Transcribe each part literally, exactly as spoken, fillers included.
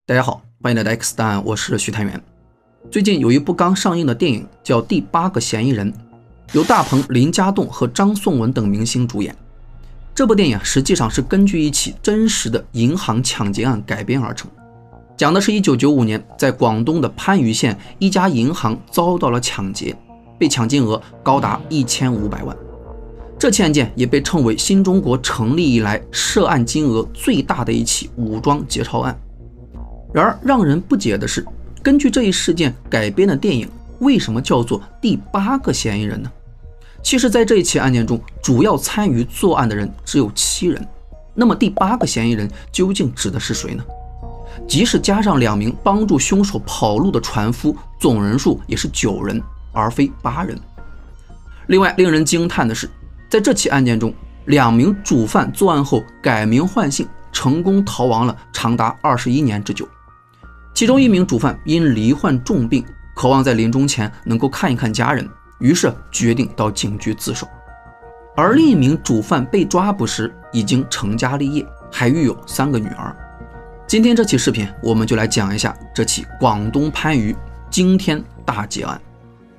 大家好，欢迎来到 X 档案，我是徐探元。最近有一部刚上映的电影叫《第八个嫌疑人》，由大鹏、林家栋和张颂文等明星主演。这部电影实际上是根据一起真实的银行抢劫案改编而成，讲的是一九九五年在广东的番禺县一家银行遭到了抢劫，被抢金额高达一千五百万。这起案件也被称为新中国成立以来涉案金额最大的一起武装劫钞案。然而让人不解的是，根据这一事件改编的电影为什么叫做第八个嫌疑人呢？其实在这一起案件中，主要参与作案的人只有七人，那么第八个嫌疑人究竟指的是谁呢？即使加上两名帮助凶手跑路的船夫，总人数也是九人而非八人。另外令人惊叹的是，在这起案件中，两名主犯作案后改名换姓，成功逃亡了长达二十一年之久。其中一名主犯因罹患重病，渴望在临终前能够看一看家人，于是决定到警局自首。而另一名主犯被抓捕时已经成家立业，还育有三个女儿。今天这期视频我们就来讲一下这起广东番禺惊天大劫案。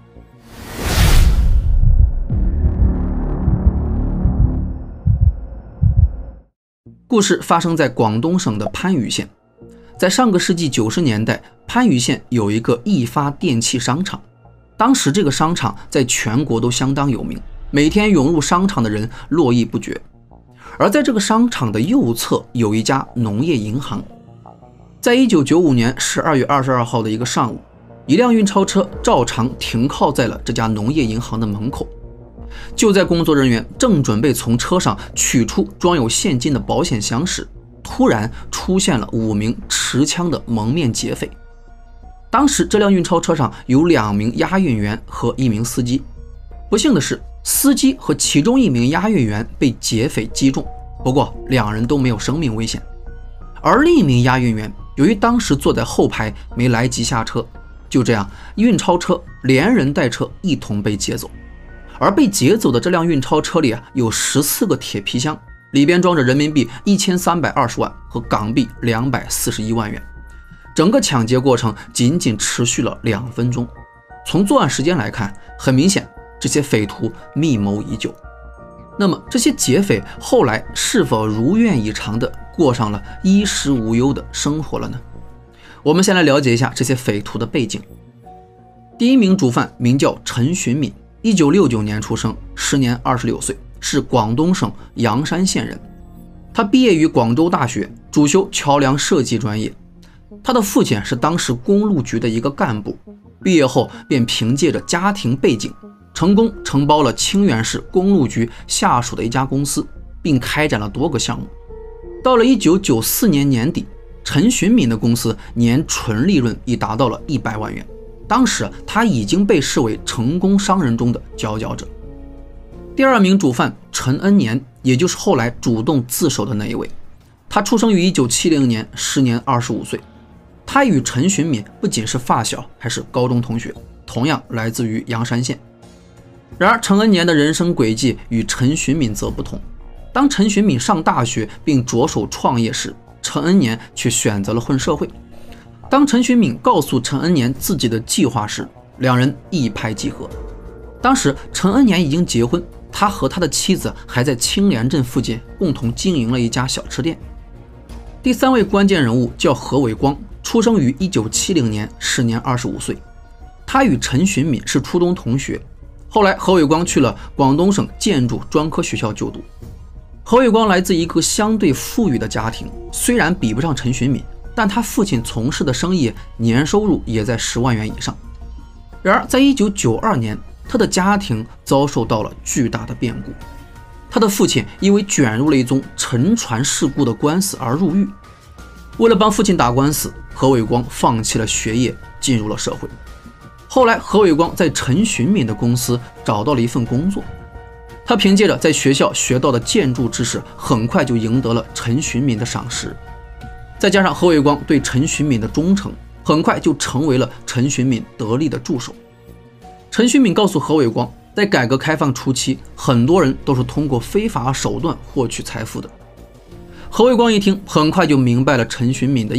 故事发生在广东省的番禺县。在上个世纪九十年代，番禺县有一个易发电器商场，当时这个商场在全国都相当有名，每天涌入商场的人络绎不绝。而在这个商场的右侧有一家农业银行。在一九九五年十二月二十二号的一个上午，一辆运钞车照常停靠在了这家农业银行的门口。就在工作人员正准备从车上取出装有现金的保险箱时，突然出现了五名持枪的蒙面劫匪。当时这辆运钞车上有两名押运员和一名司机，不幸的是，司机和其中一名押运员被劫匪击中，不过两人都没有生命危险。而另一名押运员由于当时坐在后排没来及下车，就这样运钞车连人带车一同被劫走。而被劫走的这辆运钞车里啊，有十四个铁皮箱，里边装着人民币一千三百二十万和港币两百四十一万元。整个抢劫过程仅仅持续了两分钟。从作案时间来看，很明显这些匪徒密谋已久。那么这些劫匪后来是否如愿以偿地过上了衣食无忧的生活了呢？我们先来了解一下这些匪徒的背景。第一名主犯名叫陈寻敏，一九六九年出生，时年二十六岁，是广东省阳山县人。他毕业于广州大学，主修桥梁设计专业。他的父亲是当时公路局的一个干部，毕业后便凭借着家庭背景，成功承包了清远市公路局下属的一家公司，并开展了多个项目。到了一九九四年年底，陈寻敏的公司年纯利润已达到了一百万元。当时他已经被视为成功商人中的佼佼者。第二名主犯陈恩年，也就是后来主动自首的那一位，他出生于一九七零年，时年二十五岁。他与陈寻敏不仅是发小，还是高中同学，同样来自于阳山县。然而陈恩年的人生轨迹与陈寻敏则不同。当陈寻敏上大学并着手创业时，陈恩年却选择了混社会。当陈寻敏告诉陈恩年自己的计划时，两人一拍即合。当时陈恩年已经结婚，他和他的妻子还在青莲镇附近共同经营了一家小吃店。第三位关键人物叫何伟光，出生于一九七零年，时年二十五岁。他与陈寻敏是初中同学，后来何伟光去了广东省建筑专科学校就读。何伟光来自一个相对富裕的家庭，虽然比不上陈寻敏，但他父亲从事的生意年收入也在十万元以上。然而在一九九二年，他的家庭遭受到了巨大的变故。他的父亲因为卷入了一宗沉船事故的官司而入狱。为了帮父亲打官司，何伟光放弃了学业，进入了社会。后来何伟光在陈寻敏的公司找到了一份工作。他凭借着在学校学到的建筑知识，很快就赢得了陈寻敏的赏识。再加上何伟光对陈寻敏的忠诚，很快就成为了陈寻敏得力的助手。陈寻敏告诉何伟光，在改革开放初期，很多人都是通过非法手段获取财富的。何伟光一听，很快就明白了陈寻敏的意思，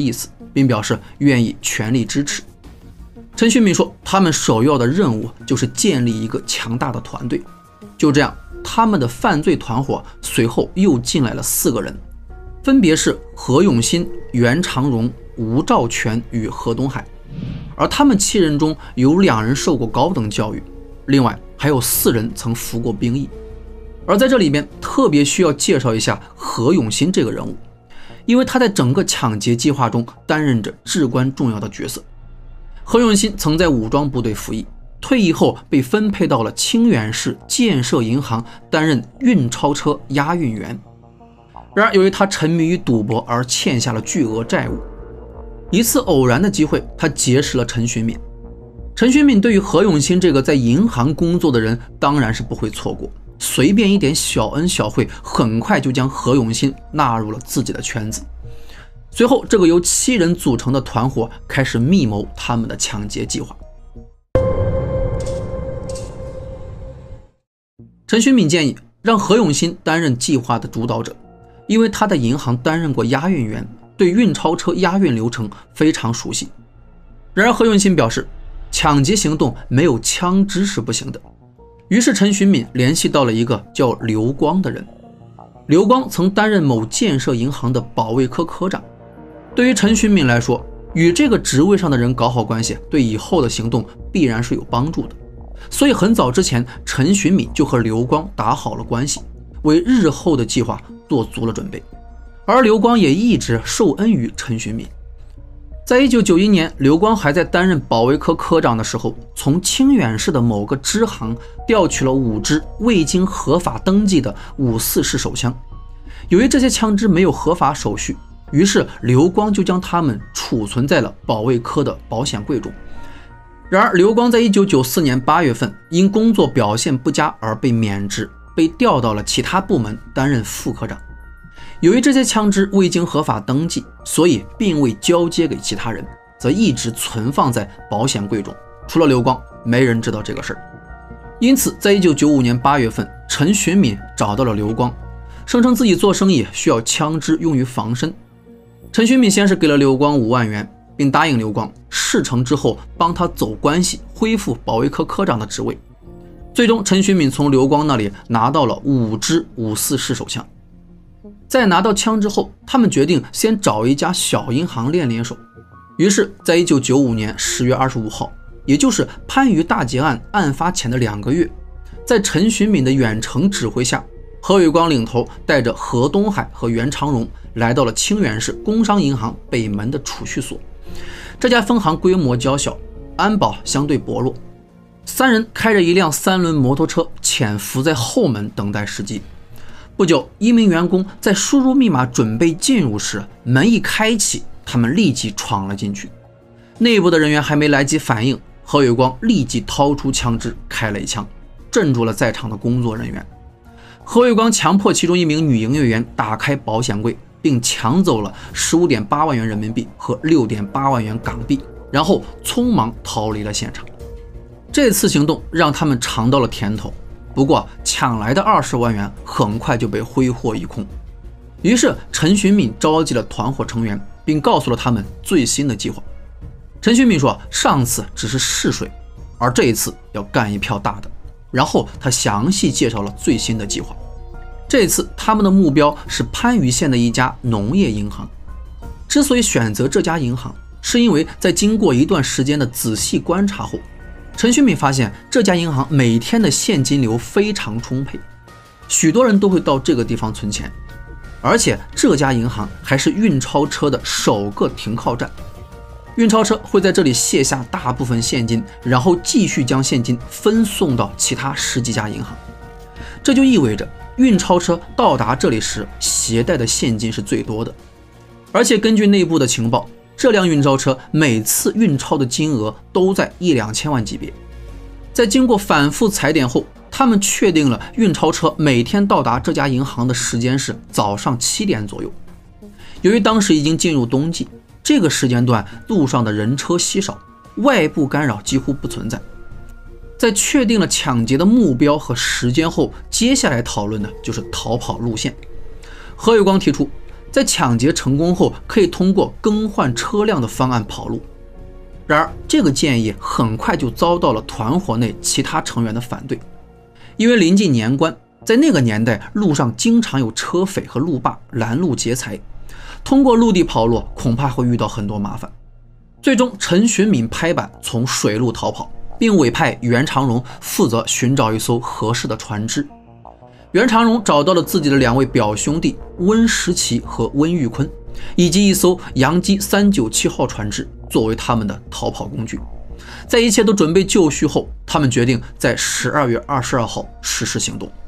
并表示愿意全力支持。陈寻敏说，他们首要的任务就是建立一个强大的团队。就这样，他们的犯罪团伙随后又进来了四个人，分别是何永新、袁长荣、吴兆全与何东海。而他们七人中有两人受过高等教育，另外还有四人曾服过兵役。而在这里边特别需要介绍一下何永新这个人物，因为他在整个抢劫计划中担任着至关重要的角色。何永新曾在武装部队服役，退役后被分配到了清远市建设银行担任运钞车押运员。然而由于他沉迷于赌博而欠下了巨额债务，一次偶然的机会，他结识了陈寻敏。陈寻敏对于何永新这个在银行工作的人当然是不会错过，随便一点小恩小惠，很快就将何永新纳入了自己的圈子。随后，这个由七人组成的团伙开始密谋他们的抢劫计划。陈寻敏建议让何永新担任计划的主导者，因为他在银行担任过押运员，对运钞车押运流程非常熟悉。然而何永新表示，抢劫行动没有枪支是不行的。于是陈寻敏联系到了一个叫刘光的人。刘光曾担任某建设银行的保卫科科长。对于陈寻敏来说，与这个职位上的人搞好关系，对以后的行动必然是有帮助的。所以很早之前，陈寻敏就和刘光打好了关系，为日后的计划做足了准备。而刘光也一直受恩于陈寻敏。在一九九一年，刘光还在担任保卫科科长的时候，从清远市的某个支行调取了五支未经合法登记的五四式手枪。由于这些枪支没有合法手续，于是刘光就将它们储存在了保卫科的保险柜中。然而刘光在一九九四年八月份因工作表现不佳而被免职，被调到了其他部门担任副科长。由于这些枪支未经合法登记，所以并未交接给其他人，则一直存放在保险柜中，除了刘光，没人知道这个事儿。因此在一九九五年八月份，陈寻敏找到了刘光，声称自己做生意需要枪支用于防身。陈寻敏先是给了刘光五万元，并答应刘光事成之后帮他走关系，恢复保卫科科长的职位。最终陈寻敏从刘光那里拿到了五支五四式手枪。在拿到枪之后，他们决定先找一家小银行练练手。于是在一九九五年十月二十五号，也就是番禺大劫案案发前的两个月，在陈寻敏的远程指挥下，何伟光领头带着何东海和袁长荣来到了清远市工商银行北门的储蓄所。这家分行规模较小，安保相对薄弱，三人开着一辆三轮摩托车潜伏在后门等待时机。不久，一名员工在输入密码准备进入时，门一开启，他们立即闯了进去。内部的人员还没来及反应，何伟光立即掏出枪支开了一枪，镇住了在场的工作人员。何伟光强迫其中一名女营业员打开保险柜，并抢走了 十五点八万元人民币和 六点八万元港币，然后匆忙逃离了现场。这次行动让他们尝到了甜头，不过抢来的二十万元很快就被挥霍一空。于是陈寻敏召集了团伙成员，并告诉了他们最新的计划。陈寻敏说，上次只是试水，而这一次要干一票大的。然后他详细介绍了最新的计划。这次他们的目标是番禺县的一家农业银行。之所以选择这家银行，是因为在经过一段时间的仔细观察后，陈寻敏发现这家银行每天的现金流非常充沛，许多人都会到这个地方存钱，而且这家银行还是运钞车的首个停靠站。运钞车会在这里卸下大部分现金，然后继续将现金分送到其他十几家银行。这就意味着运钞车到达这里时携带的现金是最多的。而且根据内部的情报，这辆运钞车每次运钞的金额都在一两千万级别。在经过反复踩点后，他们确定了运钞车每天到达这家银行的时间是早上七点左右。由于当时已经进入冬季，这个时间段路上的人车稀少，外部干扰几乎不存在。在确定了抢劫的目标和时间后，接下来讨论的就是逃跑路线。何伟光提出， 在抢劫成功后，可以通过更换车辆的方案跑路。然而，这个建议很快就遭到了团伙内其他成员的反对，因为临近年关，在那个年代，路上经常有车匪和路霸拦路劫财，通过陆地跑路恐怕会遇到很多麻烦。最终，陈寻敏拍板从水路逃跑，并委派袁长荣负责寻找一艘合适的船只。袁长荣找到了自己的两位表兄弟温石奇和温玉坤，以及一艘洋基三九七号船只作为他们的逃跑工具。在一切都准备就绪后，他们决定在十二月二十二号实施行动。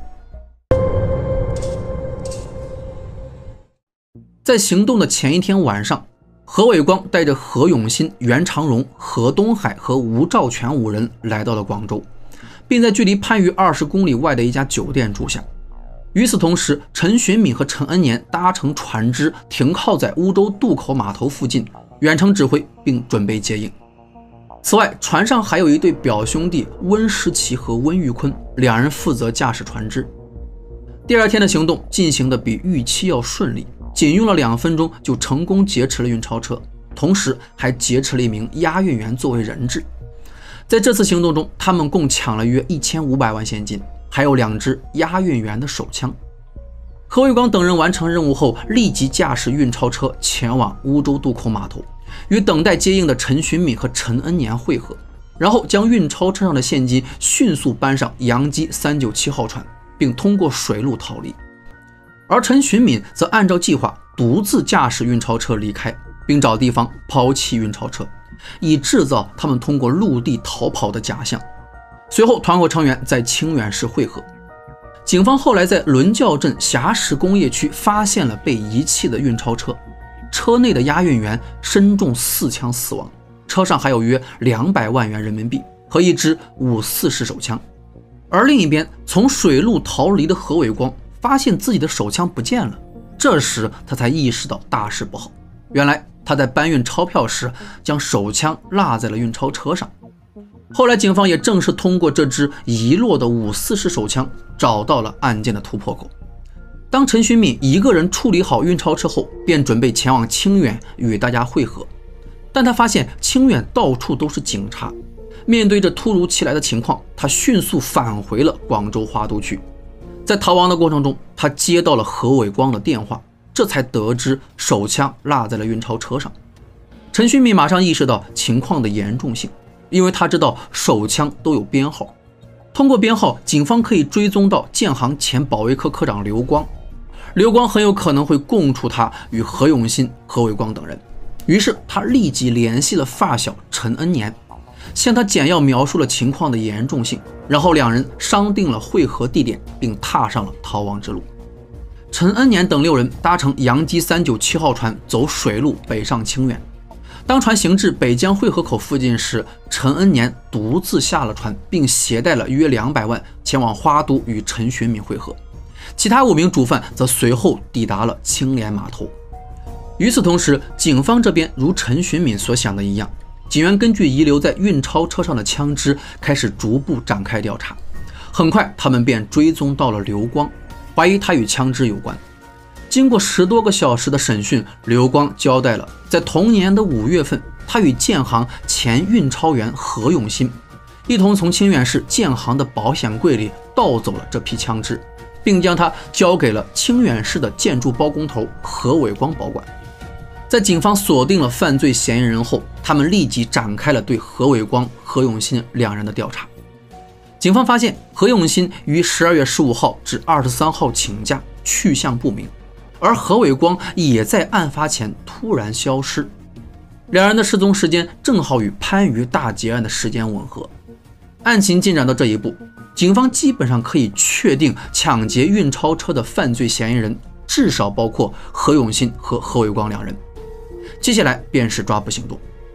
在行动的前一天晚上，何伟光带着何永新、袁长荣、何东海和吴兆全五人来到了广州，并在距离番禺二十公里外的一家酒店住下。与此同时，陈寻敏和陈恩年搭乘船只停靠在乌州渡口码头附近，远程指挥并准备接应。此外，船上还有一对表兄弟温石奇和温玉坤，两人负责驾驶船只。第二天的行动进行的比预期要顺利，仅用了两分钟就成功劫持了运钞车，同时还劫持了一名押运员作为人质。在这次行动中，他们共抢了约一千五百万现金，还有两支押运员的手枪。何伟光等人完成任务后，立即驾驶运钞车前往乌州渡口码头，与等待接应的陈寻敏和陈恩年会合，然后将运钞车上的现金迅速搬上洋基三九七号船，并通过水路逃离。而陈寻敏则按照计划独自驾驶运钞车离开，并找地方抛弃运钞车，以制造他们通过陆地逃跑的假象。随后，团伙成员在清远市会合。警方后来在伦教镇霞石工业区发现了被遗弃的运钞车，车内的押运员身中四枪死亡，车上还有约两百万元人民币和一支五四式手枪。而另一边，从水路逃离的何伟光发现自己的手枪不见了，这时他才意识到大事不好。原来他在搬运钞票时将手枪落在了运钞车上。后来警方也正是通过这支遗落的五四式手枪找到了案件的突破口。当陈寻敏一个人处理好运钞车后，便准备前往清远与大家会合，但他发现清远到处都是警察。面对着突如其来的情况，他迅速返回了广州花都区。在逃亡的过程中，他接到了何伟光的电话，这才得知手枪落在了运钞车上。陈寻敏马上意识到情况的严重性，因为他知道手枪都有编号，通过编号，警方可以追踪到建行前保卫科科长刘光，刘光很有可能会供出他与何永新、何伟光等人。于是他立即联系了发小陈恩年，向他简要描述了情况的严重性，然后两人商定了会合地点，并踏上了逃亡之路。陈恩年等六人搭乘洋基三九七号船走水路北上清远。当船行至北江汇合口附近时，陈恩年独自下了船，并携带了约两百万前往花都与陈寻敏会合。其他五名主犯则随后抵达了青莲码头。与此同时，警方这边如陈寻敏所想的一样，警员根据遗留在运钞车上的枪支开始逐步展开调查。很快，他们便追踪到了刘光，怀疑他与枪支有关。经过十多个小时的审讯，刘光交代了在同年的五月份，他与建行前运钞员何永新一同从清远市建行的保险柜里盗走了这批枪支，并将它交给了清远市的建筑包工头何伟光保管。在警方锁定了犯罪嫌疑人后，他们立即展开了对何伟光、何永新两人的调查。警方发现何永新于十二月十五号至二十三号请假，去向不明，而何伟光也在案发前突然消失，两人的失踪时间正好与番禺大劫案的时间吻合。案情进展到这一步，警方基本上可以确定抢劫运钞车的犯罪嫌疑人至少包括何永新和何伟光两人。接下来便是抓捕行动。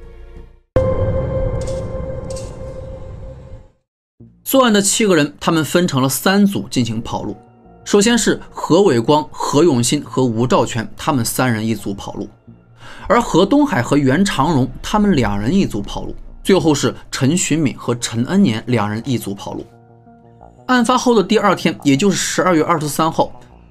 作案的七个人，他们分成了三组进行跑路。首先是何伟光、何永新和吴兆全，他们三人一组跑路，而何东海和袁长荣他们两人一组跑路，最后是陈寻敏和陈恩年两人一组跑路。案发后的第二天，也就是十二月二十三号，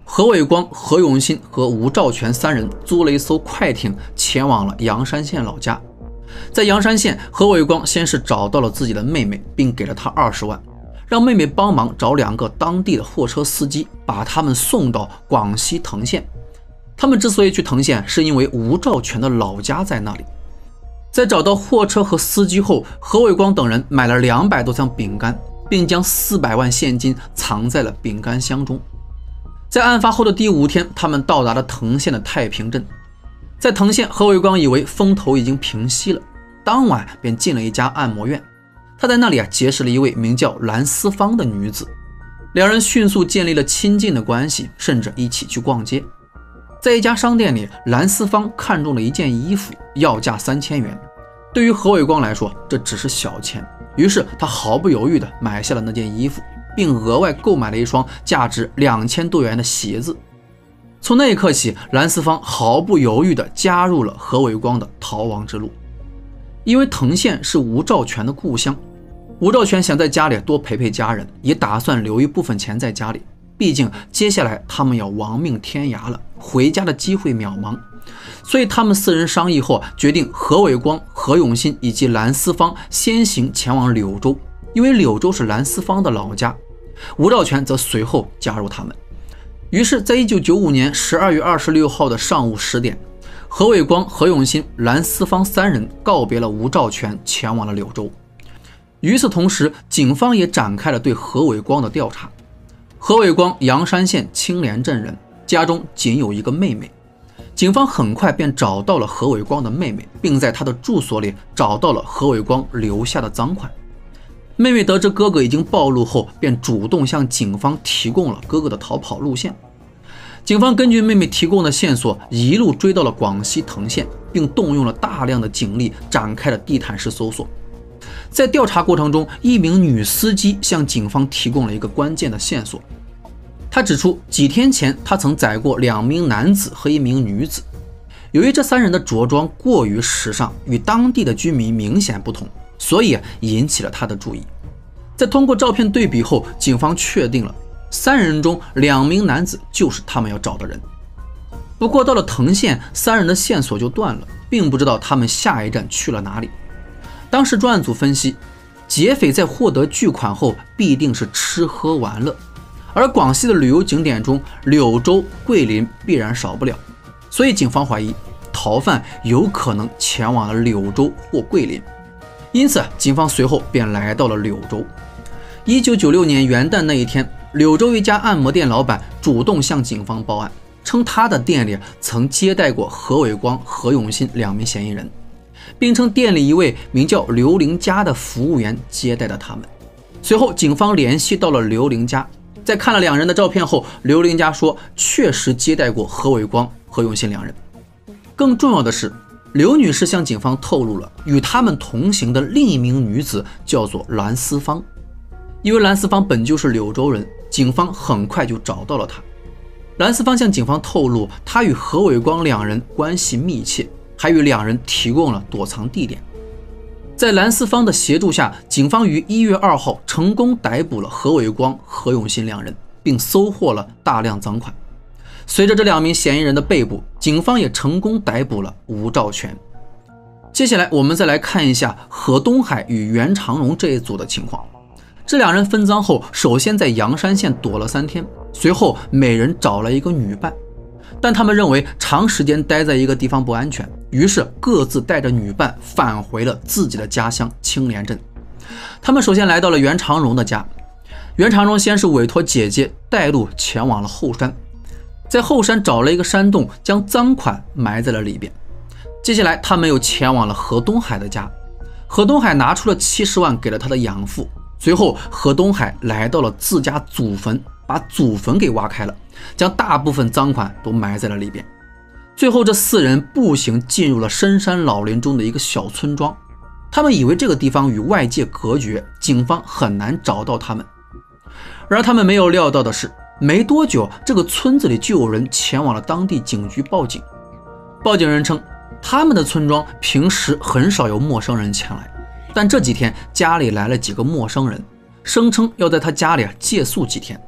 何伟光、何永新和吴兆全三人租了一艘快艇，前往了阳山县老家。在阳山县，何伟光先是找到了自己的妹妹，并给了她二十万，让妹妹帮忙找两个当地的货车司机，把他们送到广西藤县。他们之所以去藤县，是因为吴兆全的老家在那里。在找到货车和司机后，何伟光等人买了两百多箱饼干，并将四百万现金藏在了饼干箱中。在案发后的第五天，他们到达了藤县的太平镇。在藤县，何伟光以为风头已经平息了，当晚便进了一家按摩院。他在那里啊结识了一位名叫蓝思芳的女子，两人迅速建立了亲近的关系，甚至一起去逛街。在一家商店里，蓝思芳看中了一件衣服，要价三千元。对于何伟光来说，这只是小钱，于是他毫不犹豫地买下了那件衣服，并额外购买了一双价值两千多元的鞋子。从那一刻起，蓝思芳毫不犹豫地加入了何伟光的逃亡之路。因为藤县是吴兆全的故乡，吴兆全想在家里多陪陪家人，也打算留一部分钱在家里，毕竟接下来他们要亡命天涯了，回家的机会渺茫。所以他们四人商议后，决定何伟光、何永新以及蓝思芳先行前往柳州，因为柳州是蓝思芳的老家，吴兆全则随后加入他们。于是在一九九五年十二月二十六号的上午十点，何伟光、何永新、蓝思芳三人告别了吴兆全，前往了柳州。与此同时，警方也展开了对何伟光的调查。何伟光阳山县青莲镇人，家中仅有一个妹妹。警方很快便找到了何伟光的妹妹，并在他的住所里找到了何伟光留下的赃款。妹妹得知哥哥已经暴露后，便主动向警方提供了哥哥的逃跑路线。警方根据妹妹提供的线索，一路追到了广西藤县，并动用了大量的警力展开了地毯式搜索。在调查过程中，一名女司机向警方提供了一个关键的线索。他指出，几天前他曾载过两名男子和一名女子，由于这三人的着装过于时尚，与当地的居民明显不同，所以引起了他的注意。在通过照片对比后，警方确定了三人中两名男子就是他们要找的人。不过到了藤县，三人的线索就断了，并不知道他们下一站去了哪里。当时专案组分析，劫匪在获得巨款后必定是吃喝玩乐，而广西的旅游景点中，柳州、桂林必然少不了，所以警方怀疑逃犯有可能前往了柳州或桂林。因此警方随后便来到了柳州。一九九六年元旦那一天，柳州一家按摩店老板主动向警方报案，称他的店里曾接待过何伟光、何永新两名嫌疑人，并称店里一位名叫刘玲家的服务员接待了他们。随后警方联系到了刘玲家，在看了两人的照片后，刘玲家说确实接待过何伟光、何永新两人。更重要的是，刘女士向警方透露了与他们同行的另一名女子叫做蓝思芳。因为蓝思芳本就是柳州人，警方很快就找到了她。蓝思芳向警方透露，她与何伟光两人关系密切，还与两人提供了躲藏地点。在蓝思芳的协助下，警方于一月二号成功逮捕了何伟光、何永新两人，并搜获了大量赃款。随着这两名嫌疑人的被捕，警方也成功逮捕了吴兆全。接下来我们再来看一下何东海与袁长荣这一组的情况。这两人分赃后，首先在阳山县躲了三天，随后每人找了一个女伴，但他们认为长时间待在一个地方不安全，于是各自带着女伴返回了自己的家乡青莲镇。他们首先来到了袁长荣的家，袁长荣先是委托姐姐带路前往了后山，在后山找了一个山洞，将赃款埋在了里边。接下来他们又前往了何东海的家，何东海拿出了七十万给了他的养父。随后何东海来到了自家祖坟，把祖坟给挖开了，将大部分赃款都埋在了里边。最后这四人步行进入了深山老林中的一个小村庄，他们以为这个地方与外界隔绝，警方很难找到他们。然而他们没有料到的是，没多久这个村子里就有人前往了当地警局报警。报警人称，他们的村庄平时很少有陌生人前来，但这几天家里来了几个陌生人，声称要在他家里借宿几天。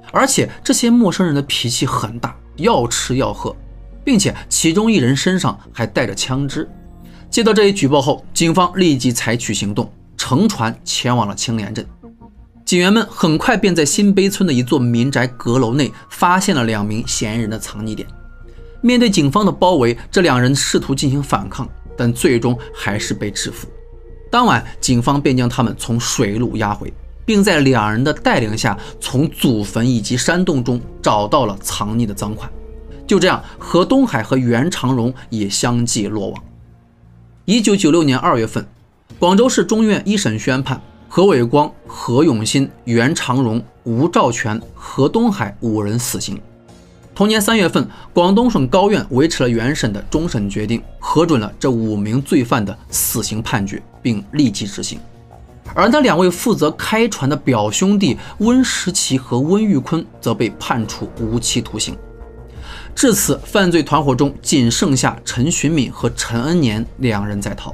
而且这些陌生人的脾气很大，要吃要喝，并且其中一人身上还带着枪支。接到这一举报后，警方立即采取行动，乘船前往了青莲镇。警员们很快便在新碑村的一座民宅阁楼内发现了两名嫌疑人的藏匿点。面对警方的包围，这两人试图进行反抗，但最终还是被制服。当晚，警方便将他们从水路押回，并在两人的带领下从祖坟以及山洞中找到了藏匿的赃款。就这样，何东海和袁长荣也相继落网。一九九六年二月份，广州市中院一审宣判何伟光、何永新、袁长荣、吴兆全、何东海五人死刑。同年三月份，广东省高院维持了原审的终审决定，核准了这五名罪犯的死刑判决，并立即执行。而那两位负责开船的表兄弟温石奇和温玉坤则被判处无期徒刑。至此，犯罪团伙中仅剩下陈寻敏和陈恩年两人在逃。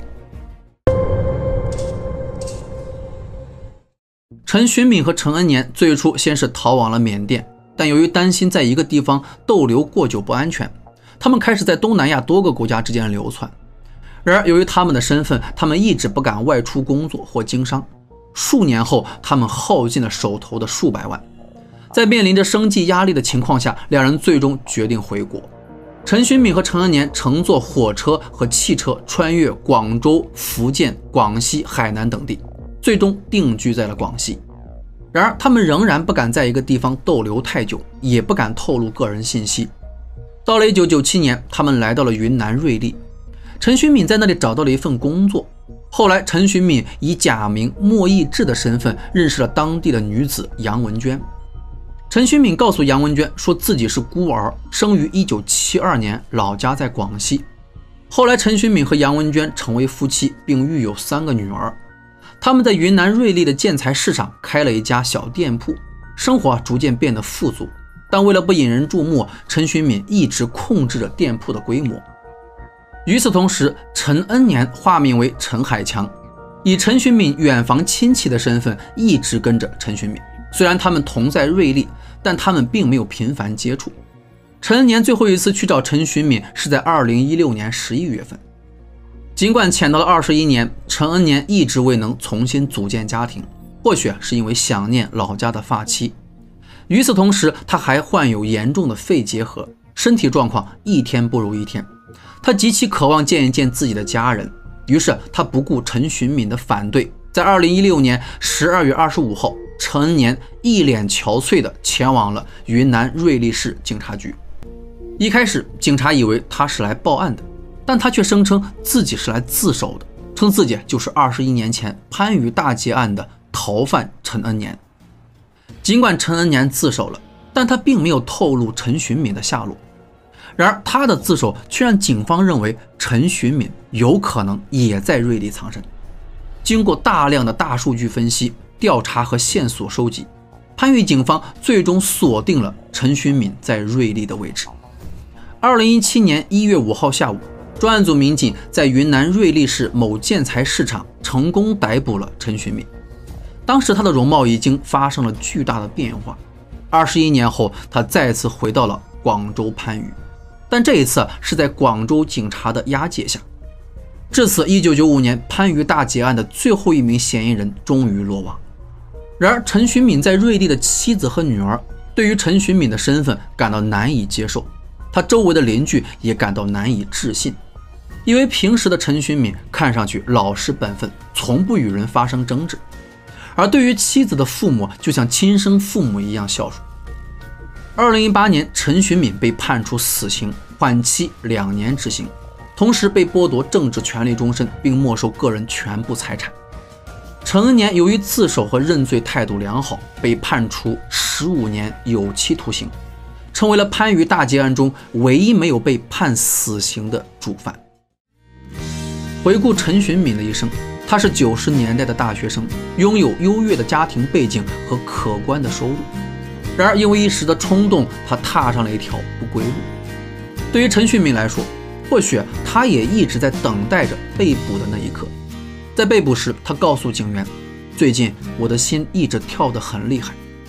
陈寻敏和陈恩年最初先是逃往了缅甸，但由于担心在一个地方逗留过久不安全，他们开始在东南亚多个国家之间流窜。然而由于他们的身份，他们一直不敢外出工作或经商。数年后，他们耗尽了手头的数百万。在面临着生计压力的情况下，两人最终决定回国。陈寻敏和陈恩年乘坐火车和汽车穿越广州、福建、广西、海南等地，最终定居在了广西。然而他们仍然不敢在一个地方逗留太久，也不敢透露个人信息。到了一九九七年，他们来到了云南瑞丽。陈寻敏在那里找到了一份工作。后来陈寻敏以假名莫义志的身份认识了当地的女子杨文娟。陈寻敏告诉杨文娟说自己是孤儿，生于一九七二年，老家在广西。后来陈寻敏和杨文娟成为夫妻，并育有三个女儿。他们在云南瑞丽的建材市场开了一家小店铺，生活逐渐变得富足。但为了不引人注目，陈寻敏一直控制着店铺的规模。与此同时，陈恩年化名为陈海强，以陈寻敏远房亲戚的身份一直跟着陈寻敏。虽然他们同在瑞丽，但他们并没有频繁接触。陈恩年最后一次去找陈寻敏是在二零一六年十一月份。尽管潜逃了二十一年，陈恩年一直未能重新组建家庭，或许是因为想念老家的发妻。与此同时，他还患有严重的肺结核，身体状况一天不如一天。他极其渴望见一见自己的家人，于是他不顾陈寻敏的反对，在二零一六年十二月二十五号，陈恩年一脸憔悴地前往了云南瑞丽市警察局。一开始，警察以为他是来报案的，但他却声称自己是来自首的，称自己就是二十一年前番禺大劫案的逃犯陈恩年。尽管陈恩年自首了，但他并没有透露陈寻敏的下落。然而他的自首却让警方认为陈寻敏有可能也在瑞丽藏身。经过大量的大数据分析、调查和线索收集，番禺警方最终锁定了陈寻敏在瑞丽的位置。二零一七年一月五号下午，专案组民警在云南瑞丽市某建材市场成功逮捕了陈寻敏。当时他的容貌已经发生了巨大的变化。二十一年后，他再次回到了广州番禺，但这一次是在广州警察的押解下。至此，一九九五年番禺大劫案的最后一名嫌疑人终于落网。然而，陈寻敏在瑞丽的妻子和女儿对于陈寻敏的身份感到难以接受，他周围的邻居也感到难以置信，因为平时的陈寻敏看上去老实本分，从不与人发生争执，而对于妻子的父母就像亲生父母一样孝顺。二零一八年，陈寻敏被判处死刑，缓期两年执行，同时被剥夺政治权利终身，并没收个人全部财产。陈恩年由于自首和认罪态度良好，被判处十五年有期徒刑，成为了番禺大劫案中唯一没有被判死刑的主犯。回顾陈寻敏的一生，他是九十年代的大学生，拥有优越的家庭背景和可观的收入。然而因为一时的冲动，他踏上了一条不归路。对于陈寻敏来说，或许他也一直在等待着被捕的那一刻。在被捕时，他告诉警员，最近我的心一直跳得很厉害，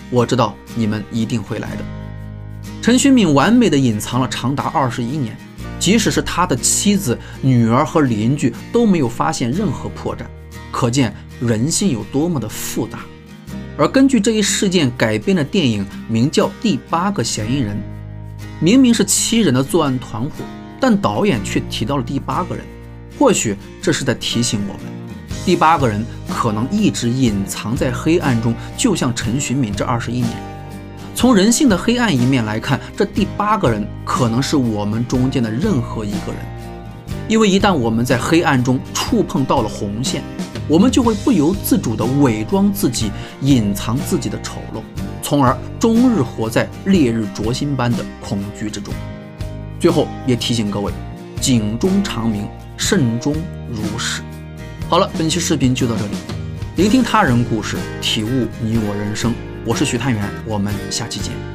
我知道你们一定会来的。陈寻敏完美的隐藏了长达二十一年，即使是他的妻子、女儿和邻居都没有发现任何破绽，可见人性有多么的复杂。而根据这一事件改编的电影名叫《第八个嫌疑人》，明明是七人的作案团伙，但导演却提到了第八个人，或许这是在提醒我们，第八个人可能一直隐藏在黑暗中，就像陈寻敏这二十一年。从人性的黑暗一面来看，这第八个人可能是我们中间的任何一个人，因为一旦我们在黑暗中触碰到了红线，我们就会不由自主地伪装自己，隐藏自己的丑陋，从而终日活在烈日灼心般的恐惧之中。最后也提醒各位，警钟长鸣，慎终如始。好了，本期视频就到这里，聆听他人故事，体悟你我人生。我是徐探员，我们下期见。